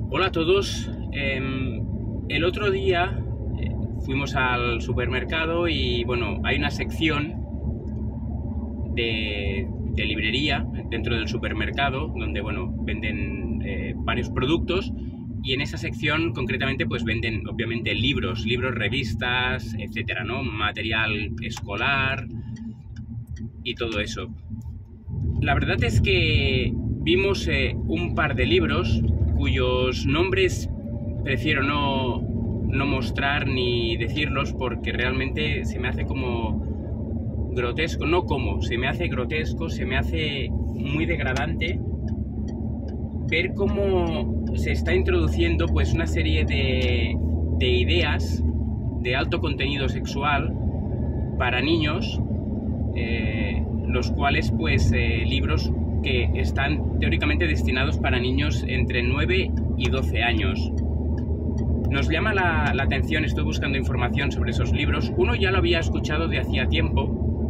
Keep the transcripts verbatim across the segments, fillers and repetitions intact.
Hola a todos. Eh, el otro día eh, fuimos al supermercado y bueno, hay una sección de, de librería dentro del supermercado donde bueno, venden eh, varios productos y en esa sección concretamente pues venden obviamente libros, libros, revistas, etcétera, ¿no? Material escolar y todo eso. La verdad es que vimos eh, un par de libros cuyos nombres prefiero no, no mostrar ni decirlos porque realmente se me hace como grotesco, no como, se me hace grotesco, se me hace muy degradante ver cómo se está introduciendo pues una serie de, de ideas de alto contenido sexual para niños, eh, los cuales pues eh, libros que están teóricamente destinados para niños entre nueve y doce años. Nos llama la, la atención, estoy buscando información sobre esos libros. Uno ya lo había escuchado de hacía tiempo,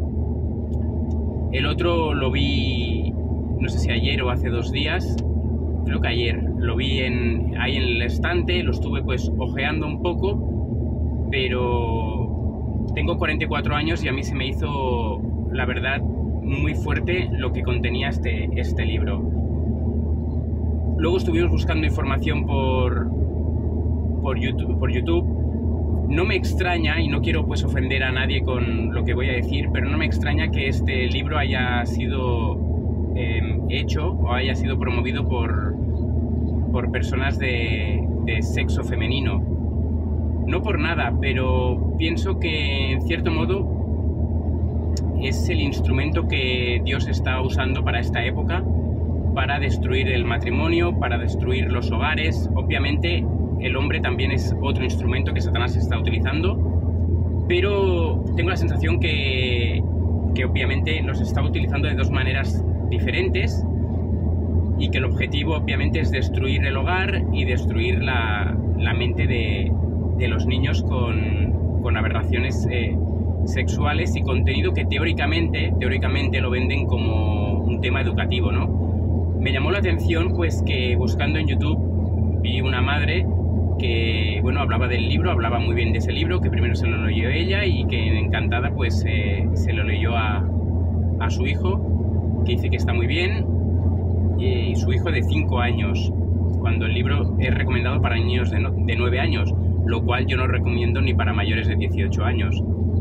el otro lo vi, no sé si ayer o hace dos días, creo que ayer, lo vi en, ahí en el estante, lo estuve pues ojeando un poco, pero tengo cuarenta y cuatro años y a mí se me hizo, la verdad, muy fuerte lo que contenía este, este libro. Luego estuvimos buscando información por, por, YouTube, por YouTube. No me extraña, y no quiero pues ofender a nadie con lo que voy a decir, pero no me extraña que este libro haya sido eh, hecho o haya sido promovido por, por personas de, de sexo femenino. No por nada, pero pienso que en cierto modo es el instrumento que Dios está usando para esta época, para destruir el matrimonio, para destruir los hogares. Obviamente el hombre también es otro instrumento que Satanás está utilizando, pero tengo la sensación que, que obviamente los está utilizando de dos maneras diferentes y que el objetivo obviamente es destruir el hogar y destruir la, la mente de, de los niños con, con aberraciones eh, sexuales y contenido que teóricamente, teóricamente lo venden como un tema educativo, ¿no? Me llamó la atención pues que buscando en YouTube vi una madre que, bueno, hablaba del libro, hablaba muy bien de ese libro, que primero se lo leyó ella y que encantada pues eh, se lo leyó a, a su hijo, que dice que está muy bien, y su hijo de cinco años, cuando el libro es recomendado para niños de, no, de nueve años, lo cual yo no recomiendo ni para mayores de dieciocho años.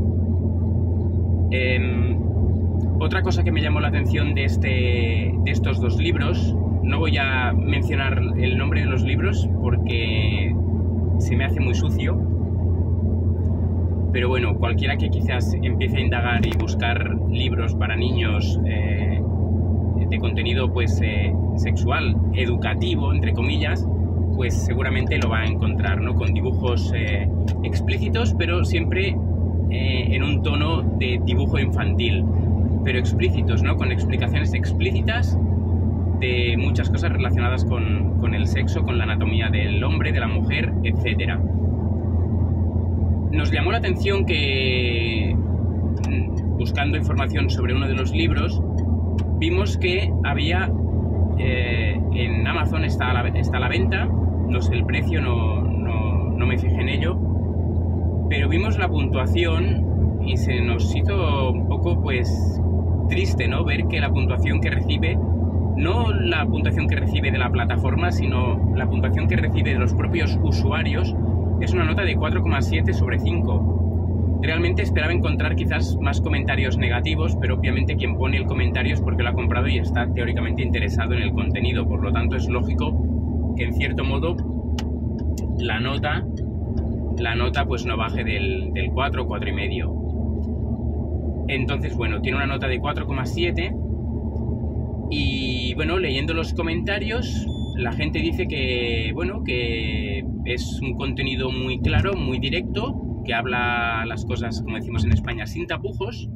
Eh, otra cosa que me llamó la atención de, este, de estos dos libros, no voy a mencionar el nombre de los libros porque se me hace muy sucio, pero bueno, cualquiera que quizás empiece a indagar y buscar libros para niños eh, de contenido pues eh, sexual, educativo, entre comillas, pues seguramente lo va a encontrar, ¿no? Con dibujos eh, explícitos, pero siempre Eh, en un tono de dibujo infantil, pero explícitos, ¿no? Con explicaciones explícitas de muchas cosas relacionadas con, con el sexo, con la anatomía del hombre, de la mujer, etcétera. Nos llamó la atención que, buscando información sobre uno de los libros, vimos que había eh, en Amazon está a, la, está a la venta, no sé el precio, no, no, no me fijé en ello, pero vimos la puntuación y se nos hizo un poco pues triste, ¿no? Ver que la puntuación que recibe, no la puntuación que recibe de la plataforma, sino la puntuación que recibe de los propios usuarios, es una nota de cuatro coma siete sobre cinco. Realmente esperaba encontrar quizás más comentarios negativos, pero obviamente quien pone el comentario es porque lo ha comprado y está teóricamente interesado en el contenido, por lo tanto es lógico que en cierto modo la nota la nota pues no baje del, del cuatro, cuatro y medio. Entonces, bueno, tiene una nota de cuatro coma siete y, bueno, leyendo los comentarios, la gente dice que, bueno, que es un contenido muy claro, muy directo, que habla las cosas, como decimos en España, sin tapujos,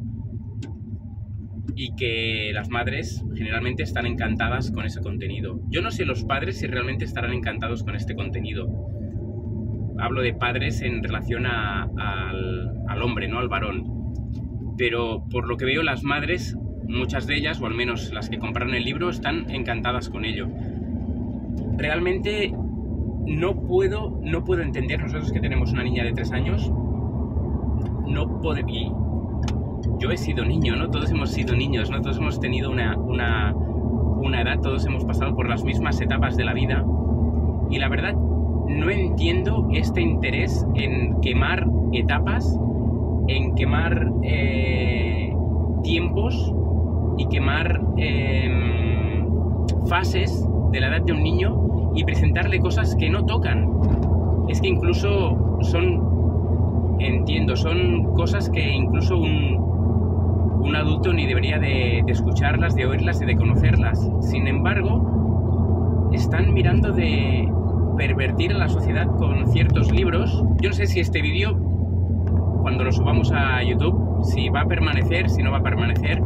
y que las madres generalmente están encantadas con ese contenido. Yo no sé los padres si realmente estarán encantados con este contenido. Hablo de padres en relación a, a, al, al hombre, no al varón. Pero por lo que veo, las madres, muchas de ellas, o al menos las que compraron el libro, están encantadas con ello. Realmente no puedo, no puedo entender, nosotros que tenemos una niña de tres años, no puedo, y yo he sido niño, ¿no? Todos hemos sido niños, ¿no? Todos hemos tenido una, una, una edad, todos hemos pasado por las mismas etapas de la vida, y la verdad no entiendo este interés en quemar etapas, en quemar eh, tiempos y quemar eh, fases de la edad de un niño y presentarle cosas que no tocan. Es que incluso son, entiendo, son cosas que incluso un, un adulto ni debería de, de escucharlas, de oírlas y de conocerlas. Sin embargo, están mirando de pervertir a la sociedad con ciertos libros. Yo no sé si este vídeo, cuando lo subamos a YouTube, si va a permanecer, si no va a permanecer.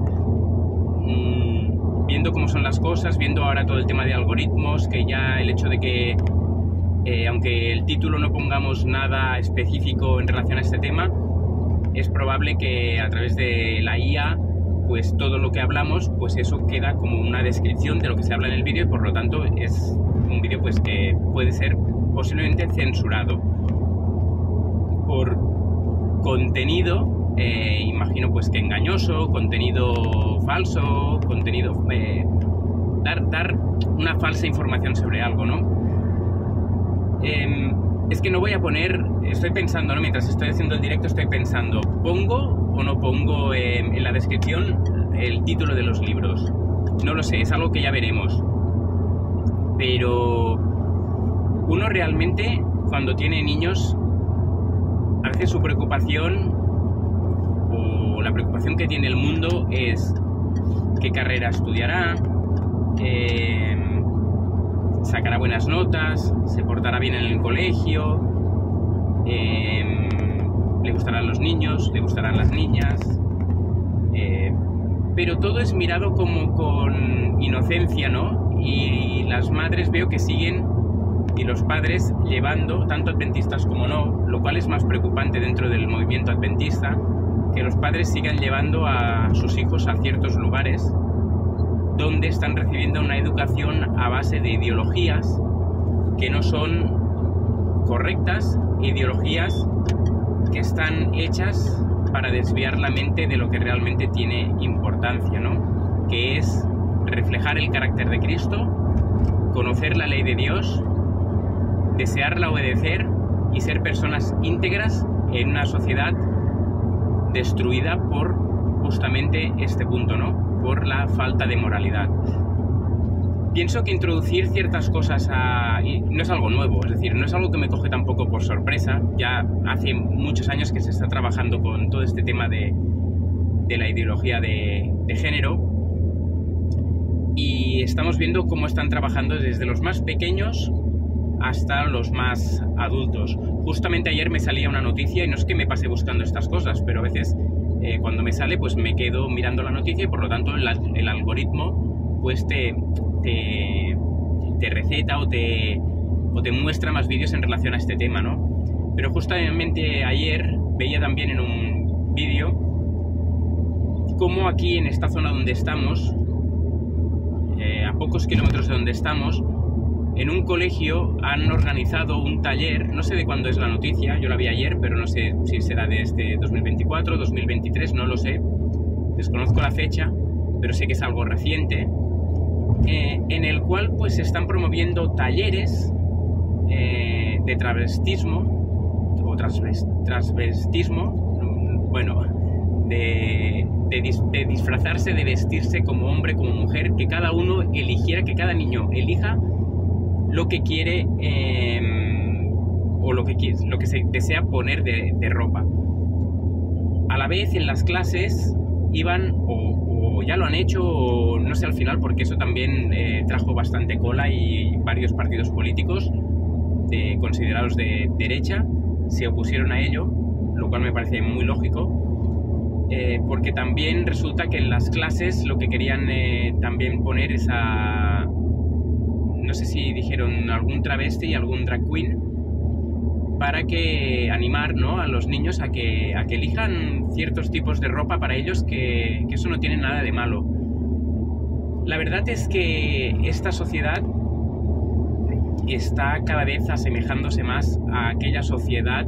Mmm, viendo cómo son las cosas, viendo ahora todo el tema de algoritmos, que ya el hecho de que, eh, aunque el título no pongamos nada específico en relación a este tema, es probable que a través de la I A, pues todo lo que hablamos, pues eso queda como una descripción de lo que se habla en el vídeo y por lo tanto es un vídeo pues que puede ser posiblemente censurado por contenido, eh, imagino pues que engañoso, contenido falso, contenido eh, dar, dar una falsa información sobre algo, ¿no? Eh, es que no voy a poner, estoy pensando, ¿no? Mientras estoy haciendo el directo estoy pensando, ¿pongo o no pongo eh, en la descripción el título de los libros? No lo sé, es algo que ya veremos. Pero uno realmente, cuando tiene niños, a veces su preocupación o la preocupación que tiene el mundo es qué carrera estudiará, eh, sacará buenas notas, se portará bien en el colegio, eh, le gustarán los niños, le gustarán las niñas, eh, pero todo es mirado como con inocencia, ¿no? Y las madres veo que siguen, y los padres llevando, tanto adventistas como no, lo cual es más preocupante dentro del movimiento adventista, que los padres sigan llevando a sus hijos a ciertos lugares donde están recibiendo una educación a base de ideologías que no son correctas, ideologías que están hechas para desviar la mente de lo que realmente tiene importancia, ¿no? Que es reflejar el carácter de Cristo, conocer la ley de Dios, desearla obedecer y ser personas íntegras en una sociedad destruida por justamente este punto, ¿no? Por la falta de moralidad. Pienso que introducir ciertas cosas a... y no es algo nuevo, es decir, no es algo que me coge tampoco por sorpresa. Ya hace muchos años que se está trabajando con todo este tema de, de la ideología de, de género, y estamos viendo cómo están trabajando desde los más pequeños hasta los más adultos. Justamente ayer me salía una noticia, y no es que me pase buscando estas cosas, pero a veces eh, cuando me sale pues me quedo mirando la noticia y por lo tanto el, el algoritmo pues te, te, te receta o te, o te muestra más vídeos en relación a este tema, ¿no? Pero justamente ayer veía también en un vídeo cómo aquí en esta zona donde estamos, eh, a pocos kilómetros de donde estamos, en un colegio han organizado un taller, no sé de cuándo es la noticia, yo la vi ayer, pero no sé si será de este dos mil veinticuatro, dos mil veintitrés, no lo sé, desconozco la fecha, pero sé que es algo reciente, eh, en el cual pues se están promoviendo talleres eh, de travestismo, o transves, transvestismo, bueno, de, de, dis, de disfrazarse, de vestirse como hombre, como mujer, que cada uno eligiera, que cada niño elija lo que quiere eh, o lo que, lo que se desea poner de, de ropa. A la vez en las clases iban, o, o ya lo han hecho, o no sé al final, porque eso también eh, trajo bastante cola y varios partidos políticos de, considerados de derecha se opusieron a ello, lo cual me parece muy lógico, eh, porque también resulta que en las clases lo que querían eh, también poner es a... no sé si dijeron algún travesti y algún drag queen, para que animar, ¿no?, a los niños a que, a que elijan ciertos tipos de ropa para ellos, que, que eso no tiene nada de malo. La verdad es que esta sociedad está cada vez asemejándose más a aquella sociedad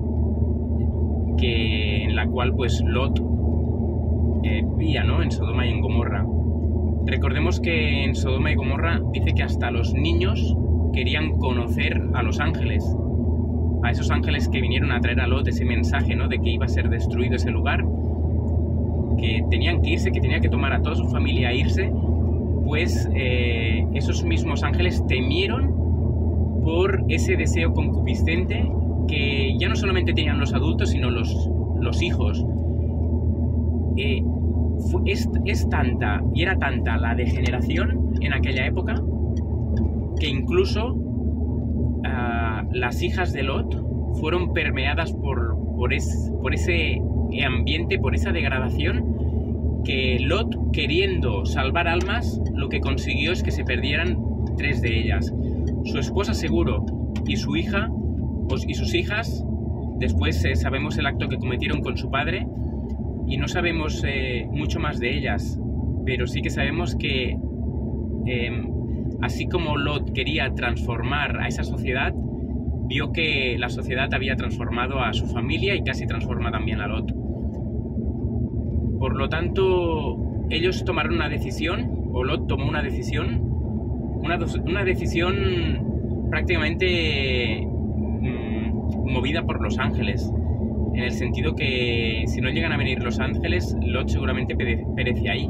que, en la cual pues Lot eh, vivía, ¿no? En Sodoma y en Gomorra. Recordemos que en Sodoma y Gomorra dice que hasta los niños querían conocer a los ángeles, a esos ángeles que vinieron a traer a Lot ese mensaje, ¿no? De que iba a ser destruido ese lugar, que tenían que irse, que tenía que tomar a toda su familia a irse. Pues eh, esos mismos ángeles temieron por ese deseo concupiscente que ya no solamente tenían los adultos, sino los, los hijos. Eh, fue, es, es tanta, y era tanta la degeneración en aquella época, que incluso uh, las hijas de Lot fueron permeadas por, por, es, por ese ambiente, por esa degradación, que Lot, queriendo salvar almas, lo que consiguió es que se perdieran tres de ellas. Su esposa seguro y su hija, pues, y sus hijas. Después eh, sabemos el acto que cometieron con su padre y no sabemos eh, mucho más de ellas, pero sí que sabemos que eh, así como Lot quería transformar a esa sociedad, vio que la sociedad había transformado a su familia y casi transforma también a Lot. Por lo tanto, ellos tomaron una decisión, o Lot tomó una decisión, una, una decisión prácticamente mmm, movida por los ángeles, en el sentido que si no llegan a venir los ángeles, Lot seguramente perece ahí.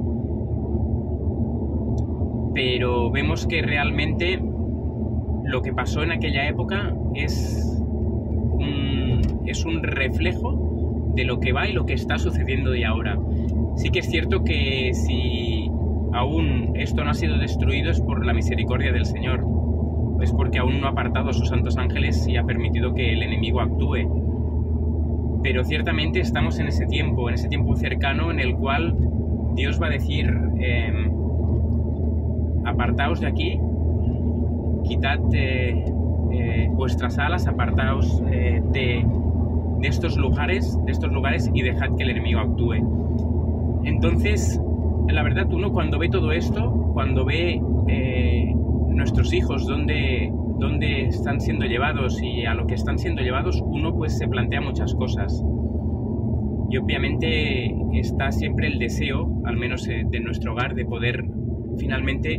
Pero vemos que realmente lo que pasó en aquella época es un, es un reflejo de lo que va y lo que está sucediendo de ahora. Sí que es cierto que si aún esto no ha sido destruido es por la misericordia del Señor, es porque aún no ha apartado a sus santos ángeles y ha permitido que el enemigo actúe. Pero ciertamente estamos en ese tiempo, en ese tiempo cercano en el cual Dios va a decir, eh, apartaos de aquí, quitad eh, eh, vuestras alas, apartaos eh, de, de estos lugares, de estos lugares y dejad que el enemigo actúe. Entonces, la verdad, uno cuando ve todo esto, cuando ve eh, nuestros hijos dónde, dónde están siendo llevados y a lo que están siendo llevados, uno pues se plantea muchas cosas. Y obviamente está siempre el deseo, al menos eh, de nuestro hogar, de poder finalmente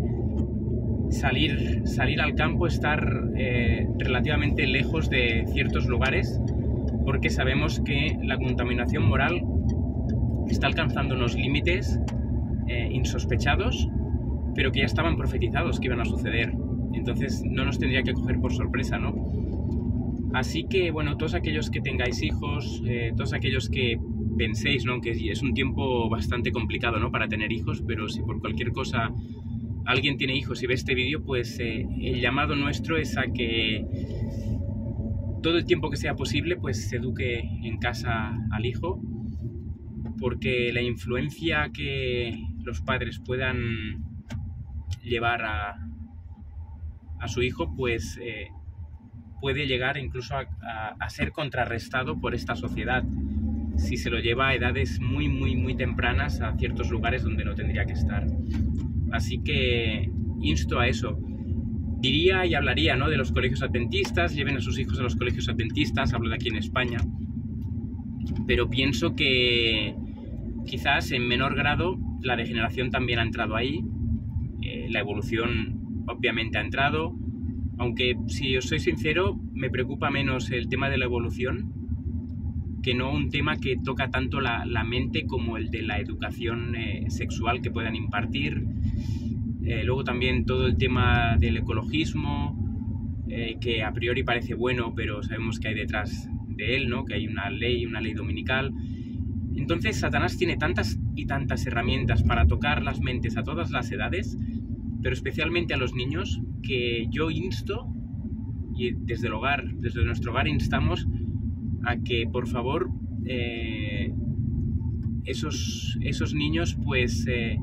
salir, salir al campo, estar eh, relativamente lejos de ciertos lugares, porque sabemos que la contaminación moral está alcanzando unos límites eh, insospechados, pero que ya estaban profetizados que iban a suceder. Entonces no nos tendría que coger por sorpresa, ¿no? Así que, bueno, todos aquellos que tengáis hijos, eh, todos aquellos que penséis, ¿no? Que es un tiempo bastante complicado, ¿no? Para tener hijos, pero si por cualquier cosa alguien tiene hijos y ve este vídeo, pues eh, el llamado nuestro es a que todo el tiempo que sea posible, pues se eduque en casa al hijo, porque la influencia que los padres puedan llevar a, a su hijo, pues eh, puede llegar incluso a, a, a ser contrarrestado por esta sociedad, si se lo lleva a edades muy, muy, muy tempranas a ciertos lugares donde no tendría que estar. Así que insto a eso. Diría y hablaría, ¿no?, de los colegios adventistas, lleven a sus hijos a los colegios adventistas, hablo de aquí en España, pero pienso que quizás en menor grado la degeneración también ha entrado ahí, eh, la evolución obviamente ha entrado, aunque si os soy sincero me preocupa menos el tema de la evolución que no un tema que toca tanto la, la mente como el de la educación eh, sexual que puedan impartir. Eh, luego también todo el tema del ecologismo, eh, que a priori parece bueno, pero sabemos que hay detrás de él, ¿no?, que hay una ley, una ley dominical. Entonces Satanás tiene tantas y tantas herramientas para tocar las mentes a todas las edades, pero especialmente a los niños, que yo insto, y desde el hogar, desde nuestro hogar instamos a que por favor eh, esos, esos niños pues eh,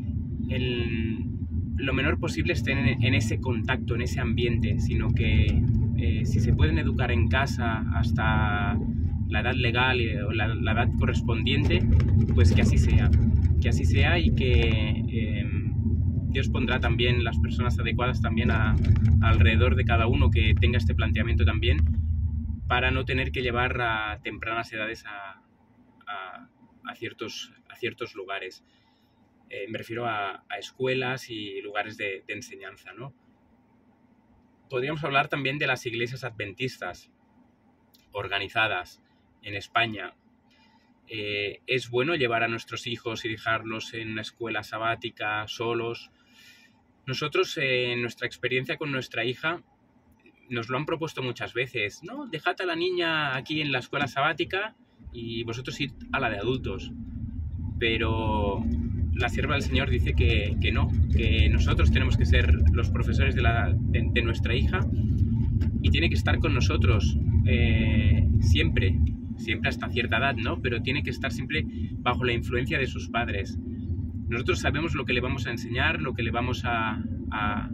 el, lo menor posible estén en, en ese contacto, en ese ambiente, sino que eh, si se pueden educar en casa hasta la edad legal o la, la edad correspondiente, pues que así sea, que así sea y que eh, Dios pondrá también las personas adecuadas también a, a alrededor de cada uno que tenga este planteamiento también, para no tener que llevar a tempranas edades a, a, a, ciertos, a ciertos lugares. Eh, me refiero a, a escuelas y lugares de, de enseñanza, ¿no? Podríamos hablar también de las iglesias adventistas organizadas en España. Eh, es bueno llevar a nuestros hijos y dejarlos en una escuela sabática solos. Nosotros, eh, en nuestra experiencia con nuestra hija, nos lo han propuesto muchas veces. No, dejad a la niña aquí en la escuela sabática y vosotros id a la de adultos. Pero la sierva del Señor dice que, que no, que nosotros tenemos que ser los profesores de, la, de, de nuestra hija y tiene que estar con nosotros eh, siempre, siempre hasta cierta edad, ¿no? Pero tiene que estar siempre bajo la influencia de sus padres. Nosotros sabemos lo que le vamos a enseñar, lo que le vamos a, a,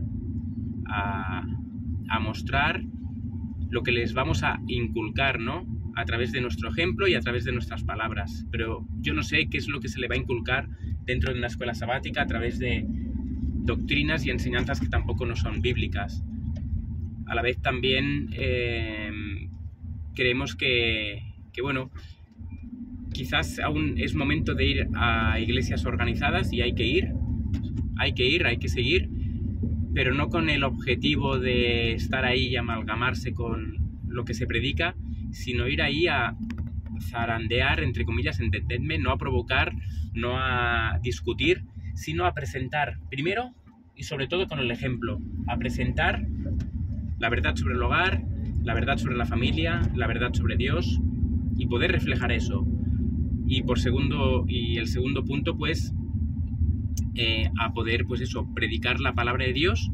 a, a mostrar, lo que les vamos a inculcar, ¿no? A través de nuestro ejemplo y a través de nuestras palabras. Pero yo no sé qué es lo que se le va a inculcar dentro de una escuela sabática a través de doctrinas y enseñanzas que tampoco no son bíblicas. A la vez también eh, creemos que, que, bueno, quizás aún es momento de ir a iglesias organizadas y hay que ir, hay que ir, hay que seguir, pero no con el objetivo de estar ahí y amalgamarse con lo que se predica, sino ir ahí a zarandear, entre comillas, entendedme, no a provocar, no a discutir, sino a presentar, primero y sobre todo con el ejemplo, a presentar la verdad sobre el hogar, la verdad sobre la familia, la verdad sobre Dios y poder reflejar eso. Y por segundo, y el segundo punto, pues, eh, a poder, pues eso, predicar la palabra de Dios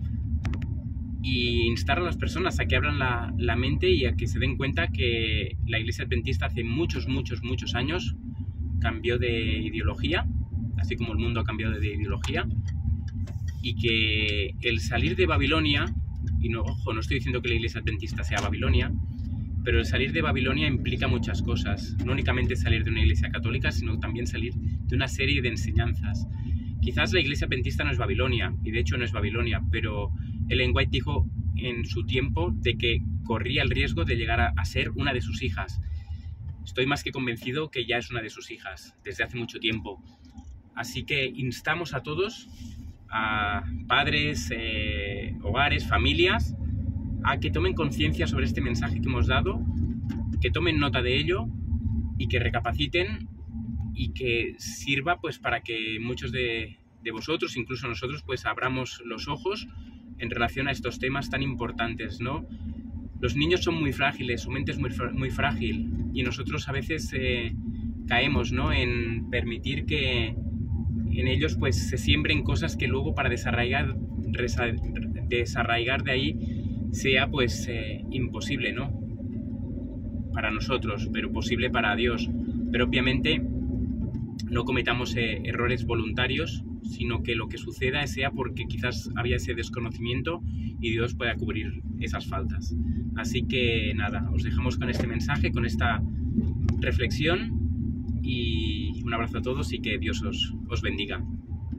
y instar a las personas a que abran la, la mente y a que se den cuenta que la Iglesia Adventista hace muchos, muchos, muchos años cambió de ideología, así como el mundo ha cambiado de ideología, y que el salir de Babilonia, y no, ojo, no estoy diciendo que la Iglesia Adventista sea Babilonia, pero el salir de Babilonia implica muchas cosas, no únicamente salir de una iglesia católica, sino también salir de una serie de enseñanzas. Quizás la Iglesia Adventista no es Babilonia, y de hecho no es Babilonia, pero Ellen White dijo en su tiempo de que corría el riesgo de llegar a, a ser una de sus hijas. Estoy más que convencido que ya es una de sus hijas, desde hace mucho tiempo. Así que instamos a todos, a padres, eh, hogares, familias, a que tomen conciencia sobre este mensaje que hemos dado, que tomen nota de ello y que recapaciten y que sirva pues para que muchos de, de vosotros, incluso nosotros, pues abramos los ojos en relación a estos temas tan importantes, ¿no? Los niños son muy frágiles, su mente es muy, muy frágil y nosotros a veces eh, caemos, ¿no?, en permitir que en ellos pues se siembren cosas que luego para desarraigar, desarraigar de ahí sea pues eh, imposible, ¿no?, para nosotros, pero posible para Dios. Pero obviamente no cometamos eh, errores voluntarios, sino que lo que suceda sea porque quizás había ese desconocimiento y Dios pueda cubrir esas faltas. Así que nada, os dejamos con este mensaje, con esta reflexión y un abrazo a todos y que Dios os, os bendiga.